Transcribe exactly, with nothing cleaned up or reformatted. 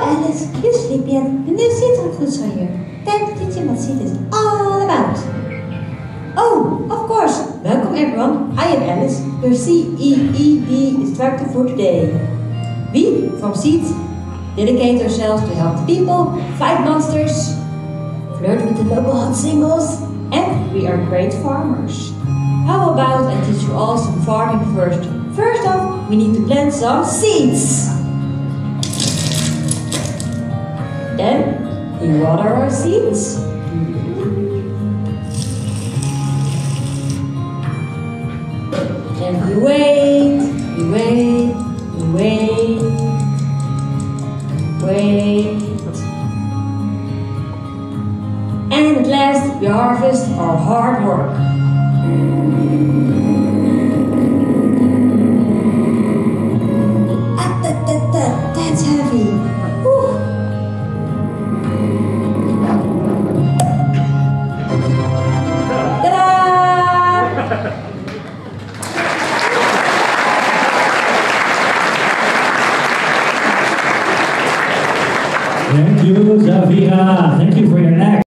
Alice, you sleep yet? The new seeds are good for you. Time to teach you what seed is all about. Oh, of course. Welcome everyone. I am Alice, your C E E D instructor for today. We, from Seeds, dedicate ourselves to help the people, fight monsters, flirt with the local hot singles, and we are great farmers. How about I teach you all some farming first? First off, we need to plant some seeds. Then, we water our seeds. And we wait, we wait, we wait, wait. And at last, we harvest our hard work. Ah, that, that, that, that's heavy. Whew. Ta-da! Thank you, Zavia. Thank you for your act.